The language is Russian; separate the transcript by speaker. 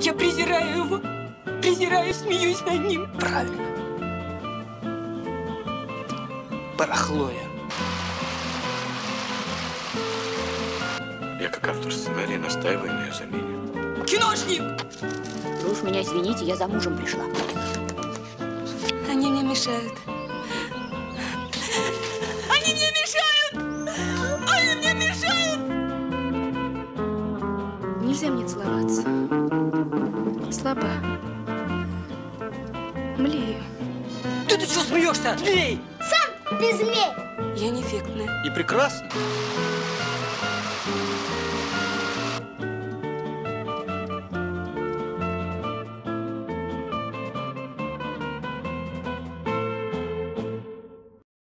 Speaker 1: Я презираю его. Презираю, смеюсь над ним.
Speaker 2: Правильно. Барахло я.
Speaker 3: Я, как автор сценария, настаиваю на ее замене.
Speaker 1: Киношник!
Speaker 4: Вы уж меня извините, я за мужем пришла.
Speaker 1: Они мне мешают. Они мне мешают! Они мне мешают!
Speaker 5: Нельзя мне целоваться. Слаба. Млею.
Speaker 2: Ты что смеешься? Змей!
Speaker 6: Сам ты змей!
Speaker 1: Я не эффектная.
Speaker 2: И прекрасно.